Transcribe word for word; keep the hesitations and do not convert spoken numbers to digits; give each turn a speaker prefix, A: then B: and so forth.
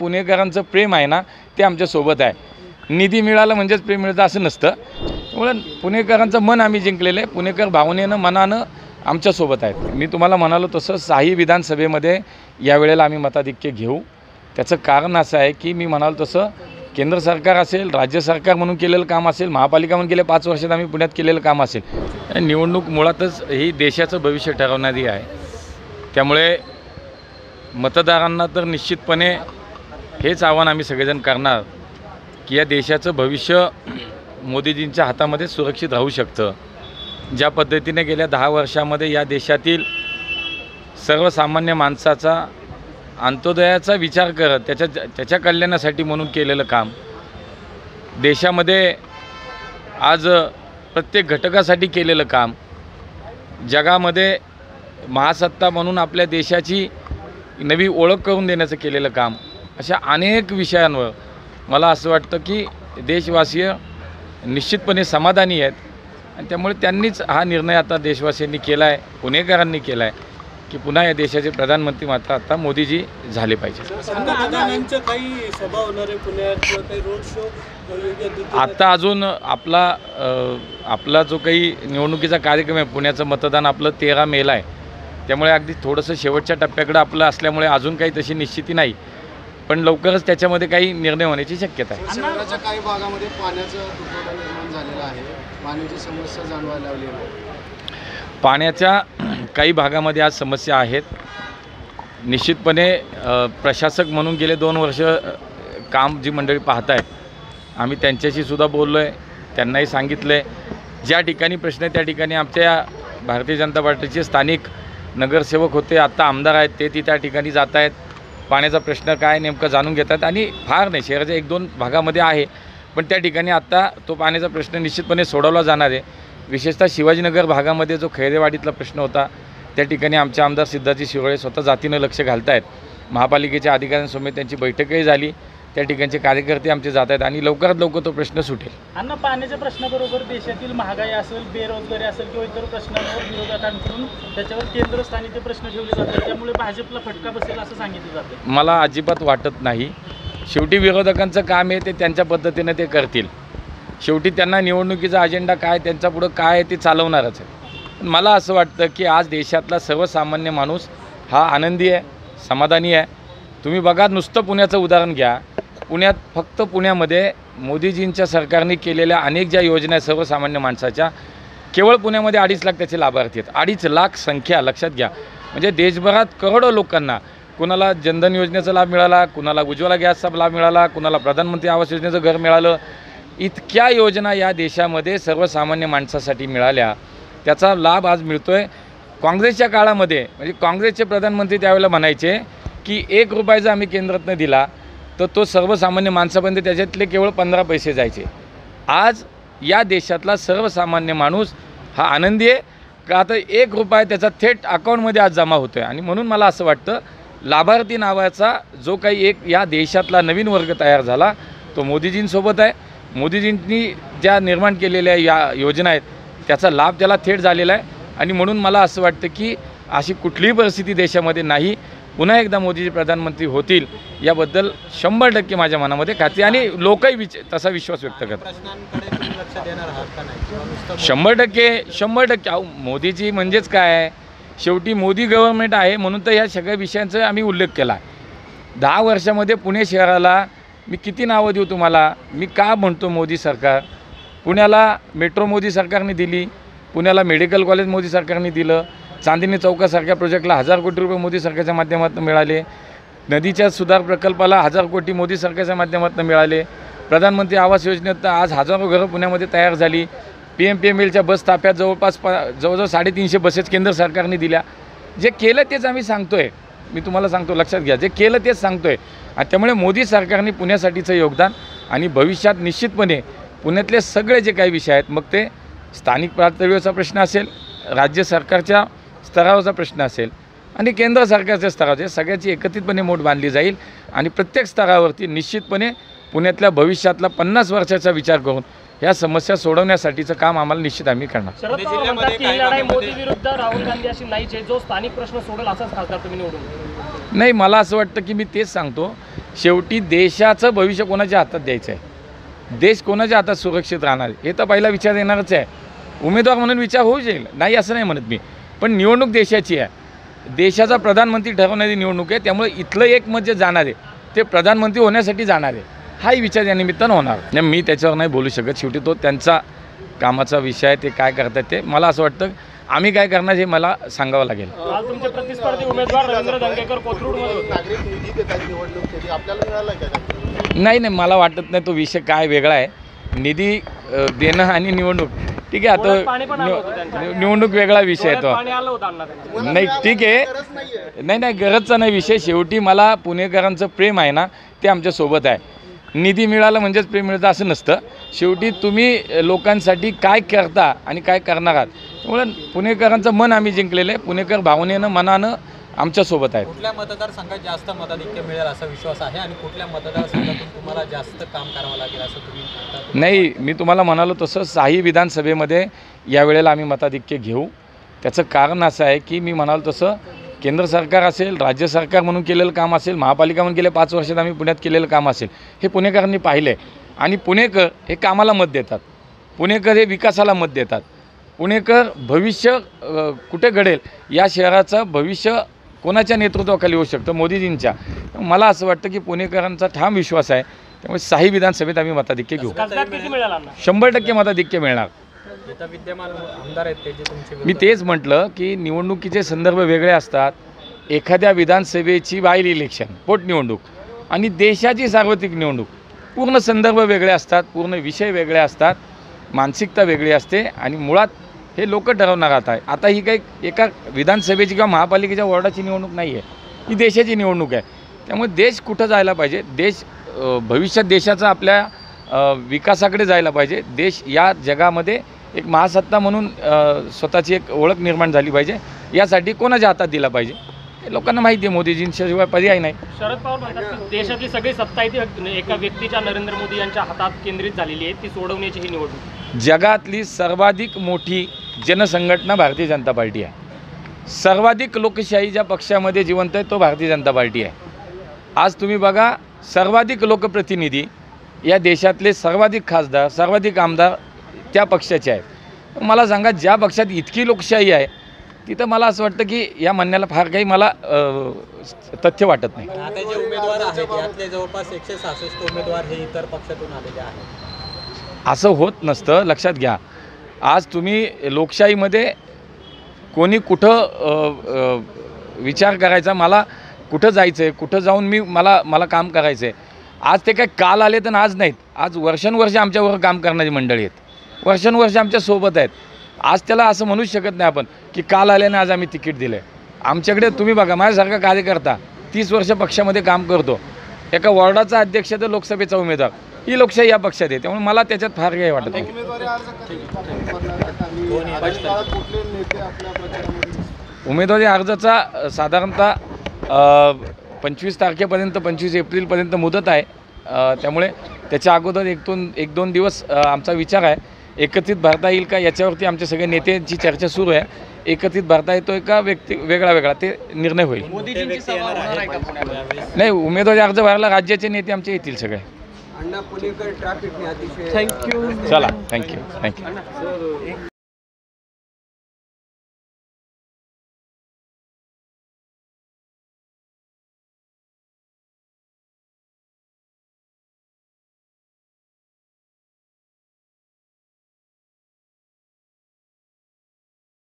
A: पुणेकरांचं प्रेम आहे ना ते आमच्यासोबत आहे. निधी मिळाला म्हणजेच प्रेम मिळतं असं नसतं. त्यामुळे पुणेकरांचं मन आम्ही जिंकलेलं आहे. पुणेकर भावनेनं मनानं आमच्यासोबत आहेत. मी तुम्हाला म्हणालो तसं साही विधानसभेमध्ये यावेळेला आम्ही मताधिक्य घेऊ. त्याचं कारण असं आहे की मी म्हणालो तसं केंद्र सरकार असेल, राज्य सरकार म्हणून केलेलं काम असेल, महापालिका म्हणून गेल्या पाच वर्षात आम्ही पुण्यात केलेलं काम असेल, निवडणूक मुळातच ही देशाचं भविष्य ठरवणारी आहे. त्यामुळे मतदारांना तर निश्चितपणे हेच आव्हान आम्ही सगळेजण करणार की या देशाचं भविष्य मोदीजींच्या हातामध्ये सुरक्षित राहू शकतं. ज्या पद्धतीने गेल्या दहा वर्षामध्ये या देशातील सर्वसामान्य माणसाचा अंत्योदयाचा विचार करत त्याच्या त्याच्या कल्याणासाठी म्हणून केलेलं काम, देशामध्ये आज प्रत्येक घटकासाठी केलेलं काम, जगामध्ये महासत्ता म्हणून आपल्या देशाची नवी ओळख करून देण्याचं केलेलं काम, अशा अनेक विषयांवर मला असं वाटतं की देशवासीय निश्चितपणे समाधानी आहेत. आणि त्यामुळे त्यांनीच हा निर्णय आता देशवासियांनी केला आहे, पुणेकरांनी केला आहे की पुन्हा या देशाचे प्रधानमंत्री मात्र आता मोदीजी झाले पाहिजे. आत्ता अजून आपला आपला जो काही निवडणुकीचा कार्यक्रम आहे, पुण्याचं मतदान आपलं तेरा मेला आहे. त्यामुळे अगदी थोडंसं शेवटच्या टप्प्याकडे आपलं असल्यामुळे अजून काही तशी निश्चिती नाही, पण लवकरच त्याच्यामध्ये काही निर्णय होण्याची शक्यता आहे.
B: शहराच्या काही भागामध्ये पाण्याचं तुटवडा निर्माण झालेला आहे, पाण्याची समस्या जाणवायला लागली आहे.
A: पाण्याच्या काही भागामध्ये आज समस्या आहेत. निश्चितपणे प्रशासक म्हणून गेले दोन वर्ष काम जी मंडळी पाहत आहेत, आम्ही त्यांच्याशी सुद्धा बोललो आहे, त्यांनाही सांगितलं आहे. ज्या ठिकाणी प्रश्न आहे त्या ठिकाणी आमच्या भारतीय जनता पार्टीचे स्थानिक नगरसेवक होते, आत्ता आमदार आहेत, ते ती त्या ठिकाणी जात आहेत, पाण्याचा प्रश्न काय नेमका जाणून घेतात. आणि फार नाही, शहराच्या एक दोन भागामध्ये आहे, पण त्या ठिकाणी आत्ता तो पाण्याचा प्रश्न निश्चितपणे सोडवला जाणार आहे. विशेषतः शिवाजीनगर भागामध्ये जो खैरेवाडीतला प्रश्न होता, त्या ठिकाणी आमचे आमदार सिद्धाजी शिरोळे स्वतः जातीनं लक्ष घालत आहेत. महापालिकेच्या अधिकाऱ्यांसमोर त्यांची बैठकही झाली, त्या ठिकाणचे कार्यकर्ते आमचे जात आहेत आणि लवकरात लवकर तो प्रश्न सुटेल.
C: अन्न पाण्याच्या प्रश्नाबरोबर देशातील महागाई असेल, बेरोजगारी असेल किंवा इतर प्रश्नांवर विरोधकांकडून त्याच्यावर केंद्रस्थानी ते प्रश्न ठेवले जातात, त्यामुळे भाजपला फटका बसेल असं सांगितलं जातं.
A: मला अजिबात वाटत नाही. शेवटी विरोधकांचं काम आहे, ते त्यांच्या पद्धतीने ते करतील. शेवटी त्यांना निवडणुकीचा अजेंडा काय, त्यांच्या पुढं काय आहे ते चालवणारच आहे. मला असं वाटतं की आज देशातला सर्वसामान्य माणूस हा आनंदी आहे, समाधानी आहे. तुम्ही बघा, नुसतं पुण्याचं उदाहरण घ्या. पुण्यात फक्त पुण्यामध्ये मोदीजींच्या सरकारने केलेल्या अनेक ज्या योजना आहेत सर्वसामान्य माणसाच्या, केवळ पुण्यामध्ये अडीच लाख त्याचे लाभार्थी आहेत. अडीच लाख संख्या लक्षात घ्या. म्हणजे देशभरात करोडो लोकांना, कुणाला जनधन योजनेचा लाभ मिळाला, कुणाला उज्ज्वला गॅसचा लाभ मिळाला, कुणाला प्रधानमंत्री आवास योजनेचं घर मिळालं. इतक्या योजना या देशामध्ये सर्वसामान्य माणसासाठी मिळाल्या, त्याचा लाभ आज मिळतो आहे. काँग्रेसच्या काळामध्ये म्हणजे काँग्रेसचे प्रधानमंत्री त्यावेळेला म्हणायचे की एक रुपया जर आम्ही केंद्रातनं दिला तर तो सर्वसामान्य माणसापर्यंत त्याच्यातले केवळ पंधरा पैसे जायचे. आज या देशातला सर्वसामान्य माणूस हा आनंदी आहे का आता एक रुपया त्याचा थेट अकाउंटमध्ये आज जमा होतो आहे. आणि म्हणून मला असं वाटतं लाभार्थी नावाचा जो काही एक या देशातला नवीन वर्ग तयार झाला तो मोदीजींसोबत आहे. मोदीजींनी ज्या निर्माण केलेल्या या योजना आहेत त्याचा लाभ त्याला थेट झालेला आहे. आणि म्हणून मला असं वाटतं की अशी कुठलीही परिस्थिती देशामध्ये नाही. पुन्हा एकदा मोदीजी प्रधानमंत्री होतील याबद्दल शंभर टक्के माझ्या मनामध्ये खात्री आणि लोकही विच तसा विश्वास व्यक्त करतात. शंभर टक्के शंभर टक्के अहो मोदीजी म्हणजेच काय आहे, शेवटी मोदी गव्हर्नमेंट आहे म्हणून तर ह्या सगळ्या विषयांचा आम्ही उल्लेख केला. दहा वर्षामध्ये पुणे शहराला मी किती नावं देऊ तुम्हाला. मी का म्हणतो मोदी सरकार, पुण्याला मेट्रो मोदी सरकारने दिली, पुण्याला मेडिकल कॉलेज मोदी सरकारने दिलं, चांदणी चौकासारख्या प्रोजेक्टला हजार कोटी रुपये मोदी सरकारच्या माध्यमातून मिळाले, नदीच्या सुधार प्रकल्पाला हजार कोटी मोदी सरकारच्या माध्यमातून मिळाले, प्रधानमंत्री आवास योजनेत आज हजारो घरं पुण्यामध्ये तयार झाली, पी एम पी एम एलच्या बस ताफ्यात जवळपास प जवळजवळ साडेतीनशे बसेस केंद्र सरकारने दिल्या. जे केलं तेच आम्ही सांगतो आहे, मी तुम्हाला सांगतो लक्षात घ्या, जे केलं तेच सांगतो आहे. आणि त्यामुळे मोदी सरकारने पुण्यासाठीचं योगदान आणि भविष्यात निश्चितपणे पुण्यातले सगळे जे काही विषय आहेत, मग ते स्थानिक पातळीवरचा प्रश्न असेल, राज्य सरकारच्या स्तरावरचा प्रश्न असेल आणि केंद्र सरकारच्या स्तरावर, सगळ्याची एकत्रितपणे मोठ बांधली जाईल. आणि प्रत्येक स्तरावरती निश्चितपणे पुण्यातल्या भविष्यातला पन्नास वर्षाचा विचार करून ह्या समस्या सोडवण्यासाठीचं काम आम्हाला निश्चित आम्ही करणार.
C: शरद पवार म्हणतात की ही लढाई मोदी विरुद्ध राहुल गांधी अशी नाहीच आहे, जो स्थानिक प्रश्न सोडेल असाच खासदार तुम्ही निवडून.
A: नाही, मला असं वाटतं की मी तेच सांगतो शेवटी देशाचं भविष्य कोणाच्या हातात द्यायचं आहे, देश कोणाच्या हातात सुरक्षित राहणार आहे, हे तर पहिला विचार येणारच आहे. उमेदवार म्हणून विचार होऊ जाईल, नाही असं नाही म्हणत मी, पण निवडणूक देशाची आहे, देशाचा प्रधानमंत्री ठरवणारी निवडणूक आहे. त्यामुळे इथलं एक मत जे जाणार आहे ते प्रधानमंत्री होण्यासाठी जाणार आहे, हाही विचार या निमित्तानं होणार नाही. मी त्याच्यावर नाही बोलू शकत, शेवटी तो त्यांचा कामाचा विषय आहे, ते काय करतात ते. मला असं वाटतं आम्ही काय करणार हे मला सांगावं लागेल.
C: काल तुमचे प्रतिस्पर्धी उमेदवार रवींद्र धंगेकर कोथरूडमध्ये होते.
B: नागरिक निधी देतात निवडणूक निधी आपल्याला मिळाला का?
A: नाही नाही मला वाटत नाही तो विषय काय वेगळा आहे. निधी अ, देणं आणि निवडणूक ठीक आहे, आता निव- निवडणूक वेगळा विषय आहे तो. नाही ठीक आहे, नाही नाही गरजचा नाही विषय. शेवटी मला पुणेकरांचं प्रेम आहे ना ते आमच्यासोबत आहे. निधी मिळाला म्हणजेच प्रेम मिळतं असं नसतं. शेवटी तुम्ही लोकांसाठी काय करता आणि काय करणार आहात, त्यामुळे पुणेकरांचं मन आम्ही जिंकलेलं आहे. पुणेकर भावनेनं मनानं आमच्यासोबत आहेत.
D: कुठल्या मतदारसंघात जास्त मताधिक्य मिळेल असा विश्वास आहे आणि कुठल्या मतदारसंघातून तुम्हाला जास्त काम करावं लागेल असं तुम्ही म्हणता?
A: नाही मी तुम्हाला म्हणालो तसं साही विधानसभेमध्ये यावेळेला आम्ही मताधिक्य घेऊ. त्याचं कारण असं आहे की मी म्हणालो तसं केंद्र सरकार असेल, राज्य सरकार म्हणून केलेलं काम असेल, महापालिका म्हणून गेल्या पाच वर्षात आम्ही पुण्यात केलेलं काम असेल, हे पुणेकरांनी पाहिलं आहे. आणि पुणेकर हे कामाला मत देतात, पुणेकर हे विकासाला मत देतात. पुणेकर भविष्य अ, कुठे घडेल, या शहराचं भविष्य कोणाच्या नेतृत्वाखाली होऊ शकतं, मोदीजींच्या. मला असं वाटतं की पुणेकरांचा ठाम विश्वास आहे. त्यामुळे साही विधानसभेत आम्ही मताधिक्य घेऊ. शंभर टक्के मताधिक्य मिळणार.
D: आता विद्यमान आमदार आहेत ते जे तुमचे
A: मी तेच म्हटलं की निवडणुकीचे संदर्भ वेगळे असतात. एखाद्या विधानसभेची बाहेर इलेक्शन पोटनिवडणूक आणि देशाची सार्वत्रिक निवडणूक पूर्ण संदर्भ वेगळे असतात, पूर्ण विषय वेगळे असतात, मानसिकता वेगळी असते आणि मुळात हे लोक ठरवणार आता. आता ही काही एका विधानसभेची किंवा महापालिकेच्या वॉर्डाची निवडणूक नाही आहे, ही देशाची निवडणूक आहे. त्यामुळे देश कुठं जायला पाहिजे, देश अ, भविष्यात देशाचा आपल्या अ, विकासाकडे जायला पाहिजे. देश या जगामध्ये एक महासत्ता म्हणून अ, स्वतःची एक ओळख निर्माण झाली पाहिजे. यासाठी कोणाच्या हातात दिला पाहिजे हे लोकांना माहिती आहे. मोदीजींशिवाय पर्याय नाही.
C: शरद पवार म्हणतात की देशातली सगळी सत्ता आहे ती एका व्यक्तीच्या नरेंद्र मोदी यांच्या हातात केंद्रित झालेली आहे, ती सोडवण्याची ही निवडणूक.
A: जगातली सर्वाधिक मोठी जनसंघटना भारतीय जनता पार्टी आहे. सर्वाधिक लोकशाही ज्या पक्षामध्ये जिवंत आहे तो भारतीय जनता पार्टी आहे. आज तुम्ही बघा, सर्वाधिक लोकप्रतिनिधी या देशातले सर्वाधिक खासदार, सर्वाधिक आमदार त्या पक्षाचे आहेत. मला सांगा, ज्या पक्षात इतकी लोकशाही आहे तिथं मला असं वाटतं की या म्हणण्याला फार काही मला अ, तथ्य वाटत नाही.
D: आता जे उमेदवार आहेत यातले जवळपास एकशे सहासष्ट उमेदवार हे इतर पक्षातून आलेले आहेत.
A: असं होत नसतं, लक्षात घ्या. आज तुम्ही लोकशाहीमध्ये कोणी कुठं अ, अ, विचार करायचा, मला कुठं जायचं आहे, कुठं जाऊन मी मला मला काम करायचं आहे. आज ते काय काल आले तर आज नाहीत. आज वर्षानुवर्ष आमच्यावर काम करणारी मंडळी आहेत, वर्षानुवर्ष आमच्यासोबत आहेत. आज त्याला असं म्हणूच शकत नाही आपण की काल आल्याने आज आम्ही तिकीट दिलं आहे. आमच्याकडे तुम्ही बघा, माझ्यासारखा कार्यकर्ता तीस वर्ष पक्षामध्ये काम करतो, एका वॉर्डाचा अध्यक्ष तर लोकसभेचा उमेदवार, ही लोकशाही या पक्षात आहे. त्यामुळे मला त्याच्यात फार काही वाटत नाही.
B: उमेदवारी अर्ज कधी भरणार आहेत आणि आगामी काळात कुठले नेते आपल्या प्रचारामध्ये?
A: उमेदवारी अर्जाचा अ, साधारणतः अ, पंचवीस तारखेपर्यंत पंचवीस एप्रिलपर्यंत मुदत आहे. अ, त्यामुळे त्याच्या अगोदर एक दोन एक दोन दिवस अ, आमचा विचार आहे एकत्रित भरता येईल का याच्यावरती आमच्या सगळ्या नेत्यांची चर्चा सुरू आहे. एकत्रित भरता येतोय का व्यक्ती वेगळा वेगळा ते निर्णय होईल.
D: मोदीजींची सभा होणार आहे का पुण्यामध्ये?
A: नाही, उमेदवारी अर्ज भरायला राज्याचे नेते आमचे येतील सगळे.
D: अण्णा पुणेकर ट्रॅफिकने अतिशय
C: थँक्यू.
A: चला, थँक्यू थँक्यू.